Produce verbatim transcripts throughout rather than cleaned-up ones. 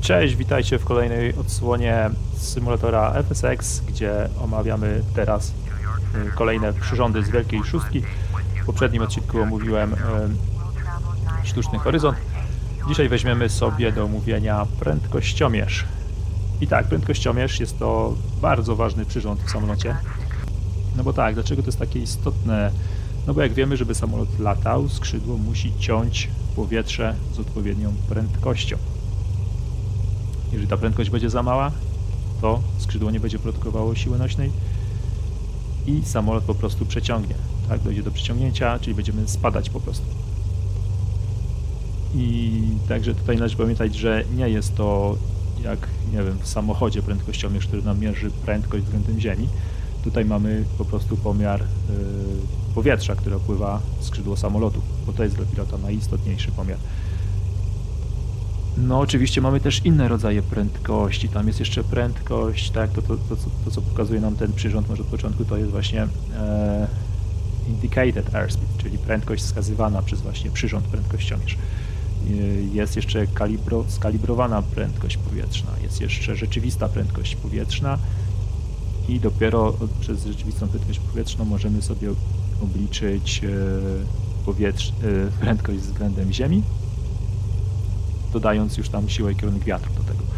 Cześć, witajcie w kolejnej odsłonie symulatora F S X, gdzie omawiamy teraz kolejne przyrządy z Wielkiej Szóstki. W poprzednim odcinku omówiłem e, sztuczny horyzont. Dzisiaj weźmiemy sobie do omówienia prędkościomierz. I tak, prędkościomierz jest to bardzo ważny przyrząd w samolocie. No bo tak, dlaczego to jest takie istotne? No bo jak wiemy, żeby samolot latał, skrzydło musi ciąć powietrze z odpowiednią prędkością. Jeżeli ta prędkość będzie za mała, to skrzydło nie będzie produkowało siły nośnej i samolot po prostu przeciągnie. Tak, dojdzie do przeciągnięcia, czyli będziemy spadać po prostu. I także tutaj należy pamiętać, że nie jest to jak, nie wiem, w samochodzie prędkościomierz, który nam mierzy prędkość względem ziemi. Tutaj mamy po prostu pomiar yy, powietrza, które opływa skrzydło samolotu, bo to jest dla pilota najistotniejszy pomiar. No oczywiście mamy też inne rodzaje prędkości, tam jest jeszcze prędkość, tak, to, to, to, to, to co pokazuje nam ten przyrząd może od początku, to jest właśnie e, indicated airspeed, czyli prędkość wskazywana przez właśnie przyrząd prędkościomierz. Jest jeszcze kalibro, skalibrowana prędkość powietrzna, jest jeszcze rzeczywista prędkość powietrzna i dopiero przez rzeczywistą prędkość powietrzną możemy sobie obliczyć e, powietrz, e, prędkość względem ziemi, dodając już tam siłę i kierunek wiatru do tego.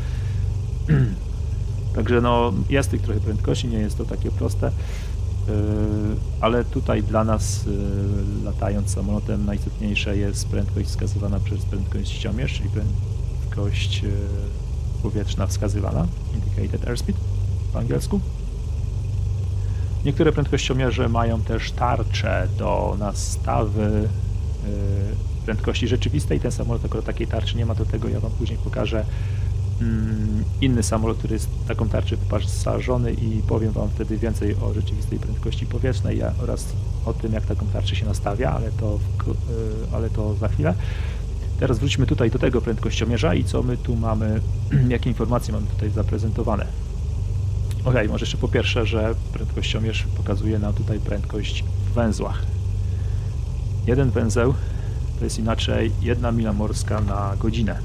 Także no, jest tych trochę prędkości, nie jest to takie proste, yy, ale tutaj dla nas, yy, latając samolotem, najistotniejsza jest prędkość wskazywana przez prędkościomierz, czyli prędkość yy, powietrzna wskazywana, indicated airspeed po angielsku. Niektóre prędkościomierze mają też tarcze do nastawy yy, prędkości rzeczywistej. Ten samolot akurat takiej tarczy nie ma, do tego ja wam później pokażę mm, inny samolot, który jest taką tarczę wyposażony i powiem wam wtedy więcej o rzeczywistej prędkości powietrznej ja, oraz o tym, jak taką tarczę się nastawia, ale to, w, yy, ale to za chwilę. Teraz wróćmy tutaj do tego prędkościomierza i co my tu mamy, jakie informacje mamy tutaj zaprezentowane. Ok, może jeszcze po pierwsze, że prędkościomierz pokazuje nam tutaj prędkość w węzłach. Jeden węzeł to jest inaczej jedna mila morska na godzinę.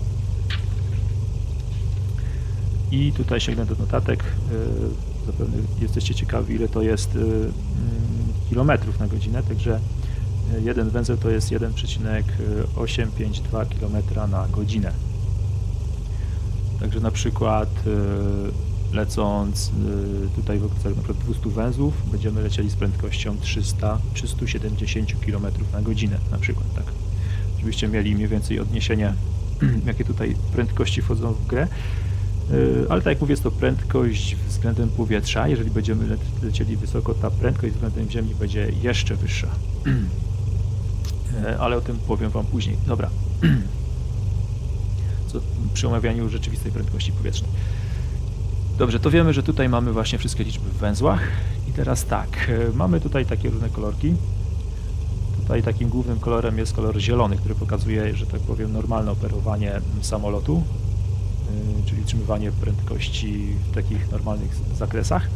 I tutaj sięgnę do notatek. Zapewne jesteście ciekawi, ile to jest kilometrów na godzinę. Także jeden węzeł to jest jeden przecinek osiemset pięćdziesiąt dwa kilometra na godzinę. Także na przykład lecąc tutaj w okolicach na przykład dwieście węzłów, będziemy lecieli z prędkością trzysta do trzystu siedemdziesięciu kilometrów na godzinę na przykład, tak. Żebyście mieli mniej więcej odniesienie, jakie tutaj prędkości wchodzą w grę, ale tak jak mówię, jest to prędkość względem powietrza. Jeżeli będziemy le lecieli wysoko, ta prędkość względem ziemi będzie jeszcze wyższa, ale o tym powiem wam później. Dobra. Co przy omawianiu rzeczywistej prędkości powietrznej. Dobrze, to wiemy, że tutaj mamy właśnie wszystkie liczby w węzłach i teraz tak, mamy tutaj takie różne kolorki. Tutaj takim głównym kolorem jest kolor zielony, który pokazuje, że tak powiem, normalne operowanie samolotu, yy, czyli utrzymywanie prędkości w takich normalnych zakresach.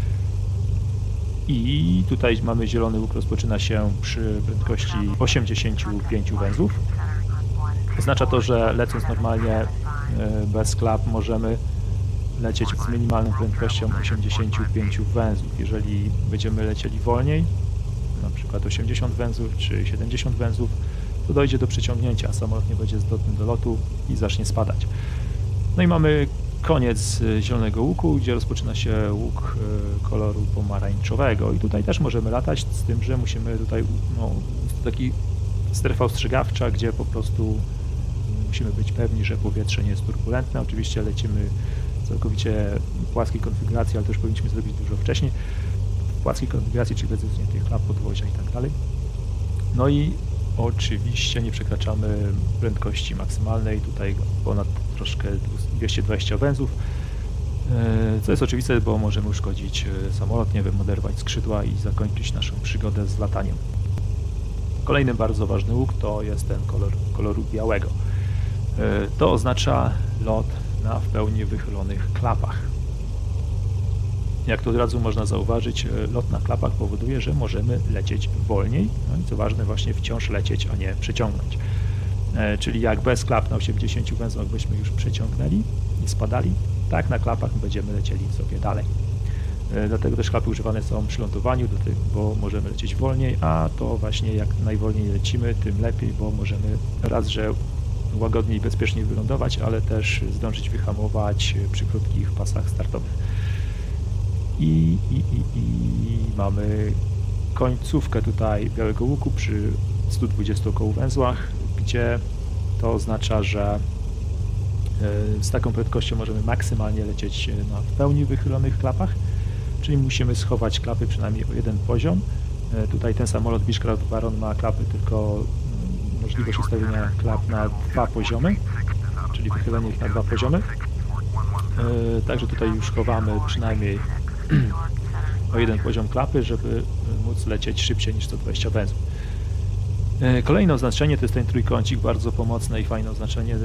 I tutaj mamy zielony łuk, rozpoczyna się przy prędkości osiemdziesięciu pięciu węzłów. Oznacza to, że lecąc normalnie yy, bez klap możemy lecieć z minimalną prędkością osiemdziesięciu pięciu węzłów. Jeżeli będziemy lecieli wolniej, na przykład osiemdziesiąt węzłów czy siedemdziesiąt węzłów, to dojdzie do przeciągnięcia, samolot nie będzie zdolny do lotu i zacznie spadać. No i mamy koniec zielonego łuku, gdzie rozpoczyna się łuk koloru pomarańczowego i tutaj też możemy latać, z tym, że musimy tutaj, no, taki strefa ostrzegawcza, gdzie po prostu musimy być pewni, że powietrze nie jest turbulentne. Oczywiście lecimy całkowicie płaskiej konfiguracji, ale to już powinniśmy zrobić dużo wcześniej. W płaskiej konfiguracji, czyli bez usuniętych klap, podwozia i tak dalej. No i oczywiście nie przekraczamy prędkości maksymalnej, tutaj ponad troszkę dwieście dwadzieścia węzłów, co jest oczywiste, bo możemy uszkodzić samolot, nie wiem, oderwać skrzydła i zakończyć naszą przygodę z lataniem. Kolejny bardzo ważny łuk to jest ten kolor koloru białego. To oznacza lot na w pełni wychylonych klapach. Jak to od razu można zauważyć, lot na klapach powoduje, że możemy lecieć wolniej, no i co ważne, właśnie wciąż lecieć, a nie przeciągnąć. Czyli jak bez klap na osiemdziesięciu węzłach byśmy już przeciągnęli i spadali, tak na klapach będziemy lecieli sobie dalej. Dlatego też klapy używane są przy lądowaniu, bo możemy lecieć wolniej, a to właśnie jak najwolniej lecimy, tym lepiej, bo możemy raz, że łagodniej i bezpiecznie wylądować, ale też zdążyć wyhamować przy krótkich pasach startowych. I, i, i, i mamy końcówkę tutaj Białego Łuku przy stu dwudziestu około węzłach, gdzie to oznacza, że z taką prędkością możemy maksymalnie lecieć na w pełni wychylonych klapach, czyli musimy schować klapy przynajmniej o jeden poziom. Tutaj ten samolot Beechcraft Baron ma klapy tylko możliwość ustawienia klap na dwa poziomy, czyli wychylenie ich na dwa poziomy. Także tutaj już chowamy przynajmniej o jeden poziom klapy, żeby móc lecieć szybciej niż sto dwadzieścia węzłów. Kolejne oznaczenie to jest ten trójkącik, bardzo pomocne i fajne oznaczenie.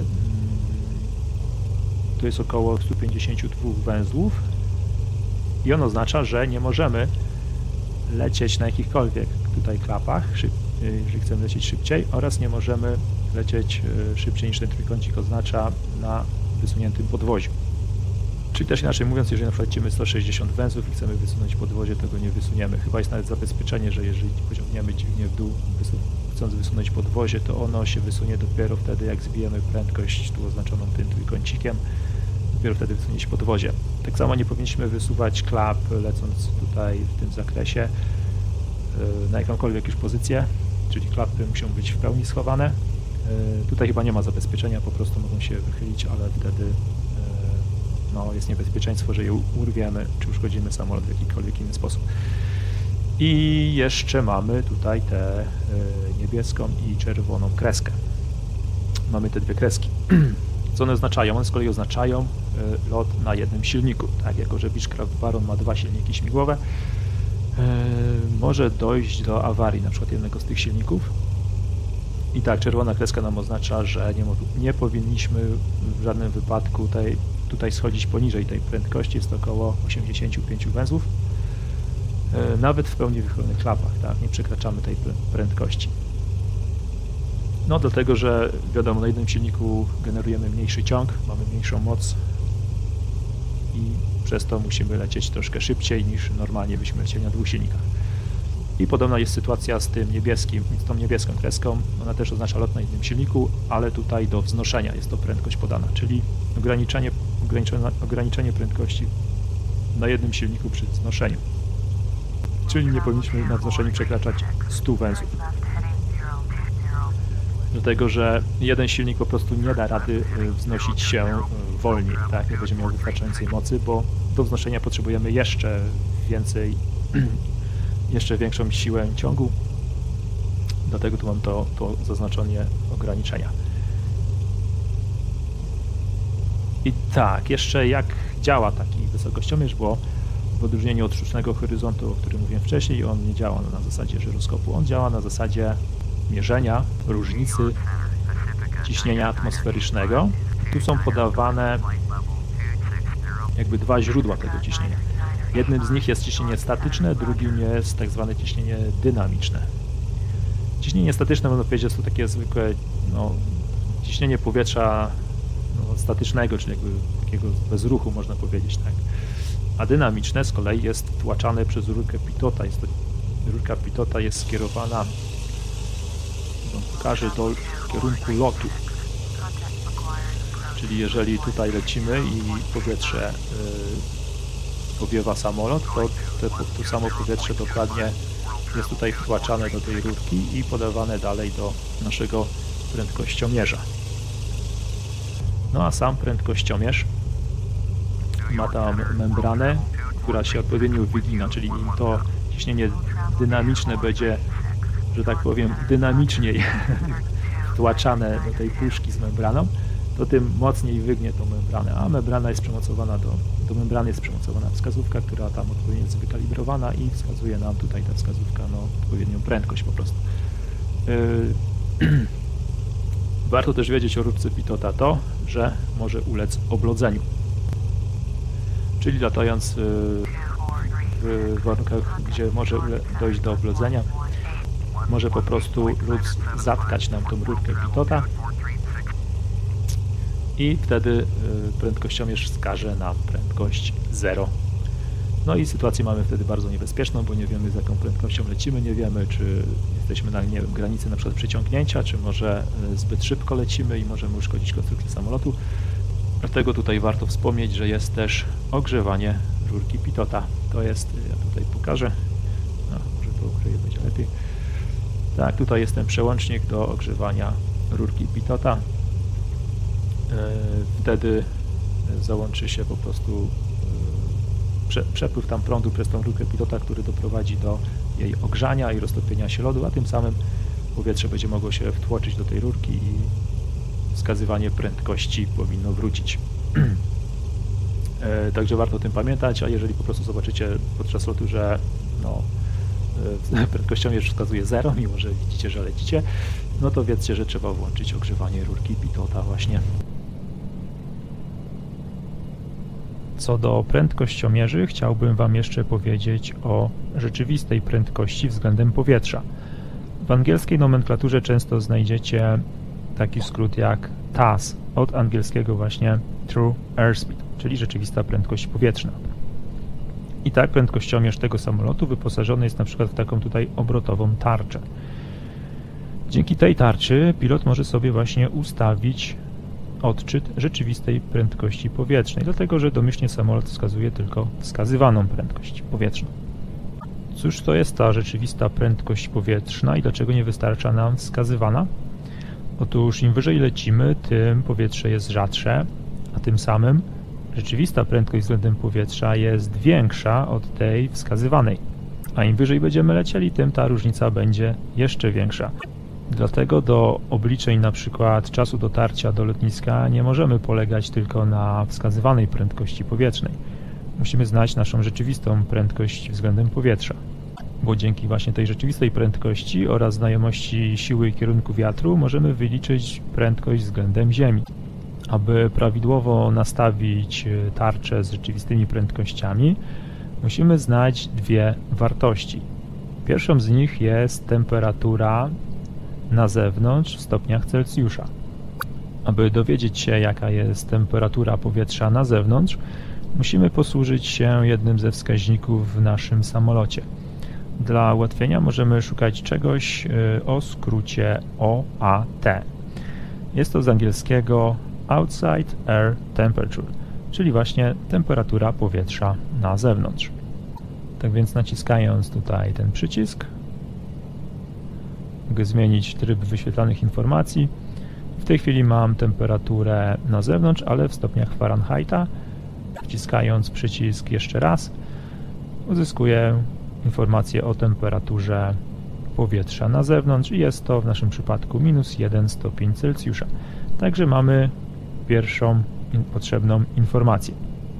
To jest około stu pięćdziesięciu dwóch węzłów i on oznacza, że nie możemy lecieć na jakichkolwiek tutaj klapach, jeżeli chcemy lecieć szybciej, oraz nie możemy lecieć szybciej niż ten trójkącik oznacza na wysuniętym podwoziu. Czyli też inaczej mówiąc, jeżeli na przykład lecimy sto sześćdziesiąt węzłów i chcemy wysunąć podwozie, tego nie wysuniemy. Chyba jest nawet zabezpieczenie, że jeżeli pociągniemy dźwignię w dół, chcąc wysunąć podwozie, to ono się wysunie dopiero wtedy, jak zbijemy prędkość tu oznaczoną tym trójkącikiem. Dopiero wtedy wysunie się podwozie. Tak samo nie powinniśmy wysuwać klap, lecąc tutaj w tym zakresie na jakąkolwiek już pozycję, czyli klapy muszą być w pełni schowane. Tutaj chyba nie ma zabezpieczenia, po prostu mogą się wychylić, ale wtedy no, jest niebezpieczeństwo, że je urwiemy, czy uszkodzimy samolot w jakikolwiek inny sposób. I jeszcze mamy tutaj tę niebieską i czerwoną kreskę. Mamy te dwie kreski. Co one oznaczają? One z kolei oznaczają lot na jednym silniku. Tak, jako że Beechcraft Baron ma dwa silniki śmigłowe, może dojść do awarii na przykład jednego z tych silników. I tak, czerwona kreska nam oznacza, że nie, nie powinniśmy w żadnym wypadku tutaj, tutaj schodzić poniżej tej prędkości, jest to około osiemdziesięciu pięciu węzłów. Nawet w pełni wychylonych klapach, tak, nie przekraczamy tej prędkości. No dlatego, że wiadomo, na jednym silniku generujemy mniejszy ciąg, mamy mniejszą moc i przez to musimy lecieć troszkę szybciej niż normalnie byśmy lecieli na dwóch silnikach. I podobna jest sytuacja z tym niebieskim, z tą niebieską kreską, ona też oznacza lot na jednym silniku, ale tutaj do wznoszenia jest to prędkość podana, czyli ograniczenie, ograniczenie, ograniczenie prędkości na jednym silniku przy wznoszeniu. Czyli nie powinniśmy na wznoszeniu przekraczać stu węzłów. Dlatego, że jeden silnik po prostu nie da rady wznosić się wolniej, tak? Nie będzie miał wystarczającej mocy, bo do wznoszenia potrzebujemy jeszcze więcej, jeszcze większą siłę ciągu. Dlatego tu mam to, to zaznaczenie ograniczenia. I tak, jeszcze jak działa taki wysokościomierz, bo w odróżnieniu od sztucznego horyzontu, o którym mówiłem wcześniej, on nie działa na zasadzie żyroskopu, on działa na zasadzie mierzenia różnicy ciśnienia atmosferycznego. Tu są podawane jakby dwa źródła tego ciśnienia. Jednym z nich jest ciśnienie statyczne, drugim jest tak zwane ciśnienie dynamiczne. Ciśnienie statyczne, można powiedzieć, jest to takie zwykłe no, ciśnienie powietrza no, statycznego, czyli jakby takiego bez ruchu, można powiedzieć, tak. A dynamiczne z kolei jest wtłaczane przez rurkę Pitota. Jest to, rurka Pitota jest skierowana pokażę do kierunku lotu. Czyli jeżeli tutaj lecimy i powietrze y, powiewa samolot, to, to, to samo powietrze dokładnie jest tutaj wtłaczane do tej rurki i podawane dalej do naszego prędkościomierza. No a sam prędkościomierz ma tam membranę, która się odpowiednio wygina, czyli im to ciśnienie dynamiczne będzie, że tak powiem, dynamiczniej wtłaczane do tej puszki z membraną, to tym mocniej wygnie tą membranę, a membrana jest przymocowana do, do membrany jest przymocowana wskazówka, która tam odpowiednio jest wykalibrowana i wskazuje nam tutaj ta wskazówka no, odpowiednią prędkość po prostu. Yy, Warto też wiedzieć o rurce Pitota to, że może ulec oblodzeniu. Czyli latając w warunkach, gdzie może dojść do oblodzenia, może po prostu lód zatkać nam tą rurkę Pitota i wtedy prędkościomierz wskaże nam prędkość zero. No i sytuację mamy wtedy bardzo niebezpieczną, bo nie wiemy, z jaką prędkością lecimy, nie wiemy, czy jesteśmy na nie wiem, granicy na przykład przeciągnięcia, czy może zbyt szybko lecimy i możemy uszkodzić konstrukcję samolotu. Dlatego tutaj warto wspomnieć, że jest też ogrzewanie rurki pitota. To jest, ja tutaj pokażę, no, może to ukryję, będzie lepiej. Tak, tutaj jest ten przełącznik do ogrzewania rurki pitota. Wtedy załączy się po prostu przepływ tam prądu przez tą rurkę pitota, który doprowadzi do jej ogrzania i roztopienia się lodu, a tym samym powietrze będzie mogło się wtłoczyć do tej rurki i wskazywanie prędkości powinno wrócić. Także warto o tym pamiętać, a jeżeli po prostu zobaczycie podczas lotu, że no, prędkościomierz wskazuje zero, mimo że widzicie, że lecicie, no to wiedzcie, że trzeba włączyć ogrzewanie rurki pitota właśnie. Co do prędkościomierzy, chciałbym Wam jeszcze powiedzieć o rzeczywistej prędkości względem powietrza. W angielskiej nomenklaturze często znajdziecie taki skrót jak T A S, od angielskiego właśnie True Airspeed, czyli rzeczywista prędkość powietrzna. I tak prędkościomierz tego samolotu wyposażony jest na przykład w taką tutaj obrotową tarczę. Dzięki tej tarczy pilot może sobie właśnie ustawić odczyt rzeczywistej prędkości powietrznej, dlatego że domyślnie samolot wskazuje tylko wskazywaną prędkość powietrzną. Cóż to jest ta rzeczywista prędkość powietrzna i dlaczego nie wystarcza nam wskazywana? Otóż im wyżej lecimy, tym powietrze jest rzadsze, a tym samym rzeczywista prędkość względem powietrza jest większa od tej wskazywanej. A im wyżej będziemy lecieli, tym ta różnica będzie jeszcze większa. Dlatego do obliczeń na przykład czasu dotarcia do lotniska nie możemy polegać tylko na wskazywanej prędkości powietrznej. Musimy znać naszą rzeczywistą prędkość względem powietrza, bo dzięki właśnie tej rzeczywistej prędkości oraz znajomości siły i kierunku wiatru możemy wyliczyć prędkość względem Ziemi. Aby prawidłowo nastawić tarczę z rzeczywistymi prędkościami, musimy znać dwie wartości. Pierwszą z nich jest temperatura na zewnątrz w stopniach Celsjusza. Aby dowiedzieć się, jaka jest temperatura powietrza na zewnątrz, musimy posłużyć się jednym ze wskaźników w naszym samolocie. Dla ułatwienia możemy szukać czegoś o skrócie O A T. Jest to z angielskiego Outside Air Temperature, czyli właśnie temperatura powietrza na zewnątrz. Tak więc naciskając tutaj ten przycisk, mogę zmienić tryb wyświetlanych informacji. W tej chwili mam temperaturę na zewnątrz, ale w stopniach Fahrenheita. Wciskając przycisk jeszcze raz, uzyskuję informację o temperaturze powietrza na zewnątrz i jest to w naszym przypadku minus jeden stopień Celsjusza. Także mamy pierwszą in potrzebną informację.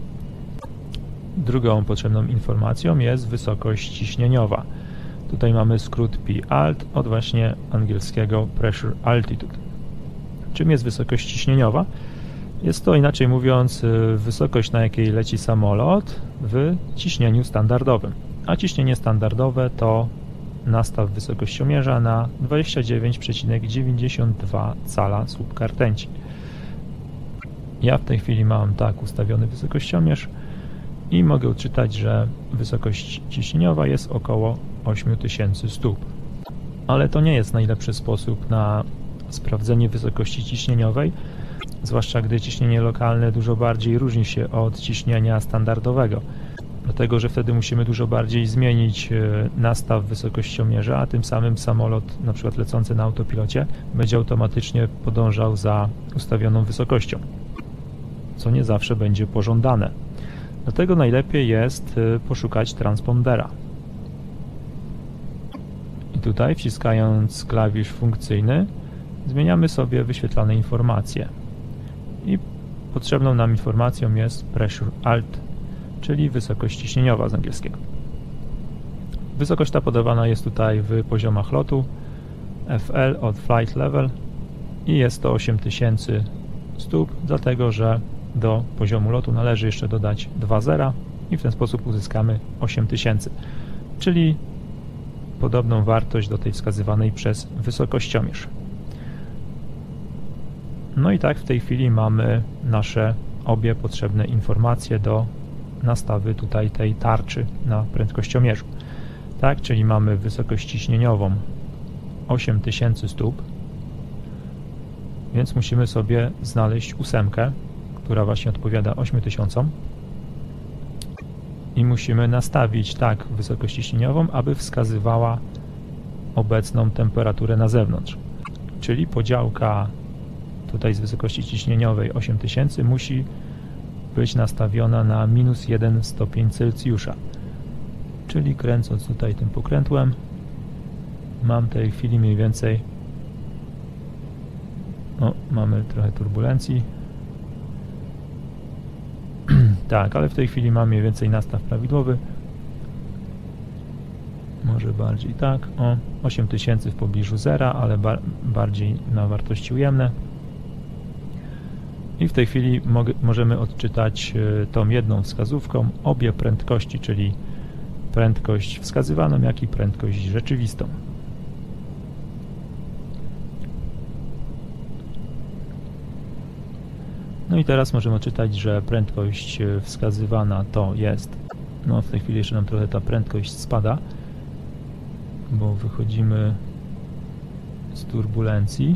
Drugą potrzebną informacją jest wysokość ciśnieniowa. Tutaj mamy skrót P A L T od właśnie angielskiego Pressure Altitude. Czym jest wysokość ciśnieniowa? Jest to, inaczej mówiąc, wysokość, na jakiej leci samolot w ciśnieniu standardowym. A ciśnienie standardowe to nastaw wysokościomierza na dwadzieścia dziewięć przecinek dziewięćdziesiąt dwa cala słupka rtęci. Ja w tej chwili mam tak ustawiony wysokościomierz i mogę odczytać, że wysokość ciśnieniowa jest około osiem tysięcy stóp. Ale to nie jest najlepszy sposób na sprawdzenie wysokości ciśnieniowej, zwłaszcza gdy ciśnienie lokalne dużo bardziej różni się od ciśnienia standardowego. Dlatego, że wtedy musimy dużo bardziej zmienić nastaw wysokościomierza, a tym samym samolot, na przykład lecący na autopilocie, będzie automatycznie podążał za ustawioną wysokością, co nie zawsze będzie pożądane. Dlatego najlepiej jest poszukać transpondera. I tutaj, wciskając klawisz funkcyjny, zmieniamy sobie wyświetlane informacje. I potrzebną nam informacją jest Pressure Alt, czyli wysokość ciśnieniowa z angielskiego. Wysokość ta podawana jest tutaj w poziomach lotu, F L od Flight Level i jest to osiem tysięcy stóp, dlatego że do poziomu lotu należy jeszcze dodać dwa zera i w ten sposób uzyskamy osiem tysięcy, czyli podobną wartość do tej wskazywanej przez wysokościomierz. No i tak w tej chwili mamy nasze obie potrzebne informacje do nastawy tutaj tej tarczy na prędkościomierzu. Tak, czyli mamy wysokość ciśnieniową osiem tysięcy stóp, więc musimy sobie znaleźć ósemkę, która właśnie odpowiada ośmiu tysiącom i musimy nastawić tak wysokość ciśnieniową, aby wskazywała obecną temperaturę na zewnątrz. Czyli podziałka tutaj z wysokości ciśnieniowej osiem tysięcy musi być nastawiona na minus jeden stopień Celsjusza. Czyli kręcąc tutaj tym pokrętłem, mam w tej chwili mniej więcej, no mamy trochę turbulencji, tak, ale w tej chwili mam mniej więcej nastaw prawidłowy, może bardziej tak, o osiem tysięcy w pobliżu zera, ale bar bardziej na wartości ujemne. I w tej chwili możemy odczytać tą jedną wskazówką obie prędkości, czyli prędkość wskazywaną, jak i prędkość rzeczywistą. No i teraz możemy odczytać, że prędkość wskazywana to jest, no w tej chwili jeszcze nam trochę ta prędkość spada, bo wychodzimy z turbulencji.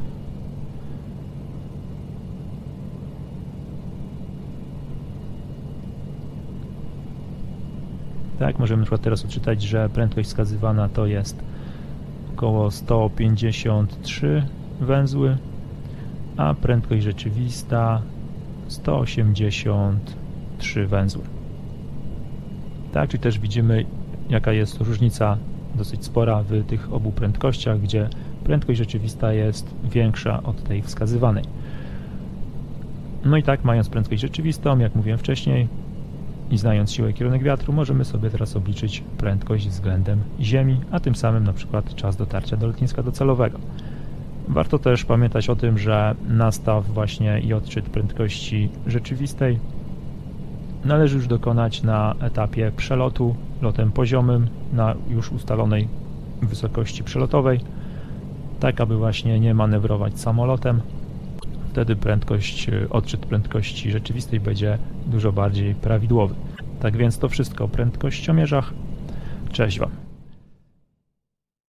Tak, możemy na przykład teraz odczytać, że prędkość wskazywana to jest około sto pięćdziesiąt trzy węzły, a prędkość rzeczywista sto osiemdziesiąt trzy węzły. Tak, czyli też widzimy, jaka jest różnica dosyć spora w tych obu prędkościach, gdzie prędkość rzeczywista jest większa od tej wskazywanej. No i tak, mając prędkość rzeczywistą, jak mówiłem wcześniej, i znając siłę i kierunek wiatru, możemy sobie teraz obliczyć prędkość względem Ziemi, a tym samym na przykład czas dotarcia do lotniska docelowego. Warto też pamiętać o tym, że nastaw właśnie i odczyt prędkości rzeczywistej należy już dokonać na etapie przelotu lotem poziomym na już ustalonej wysokości przelotowej, tak aby właśnie nie manewrować samolotem. Wtedy prędkość, odczyt prędkości rzeczywistej będzie dużo bardziej prawidłowy. Tak więc to wszystko o prędkościomierzach. Cześć Wam.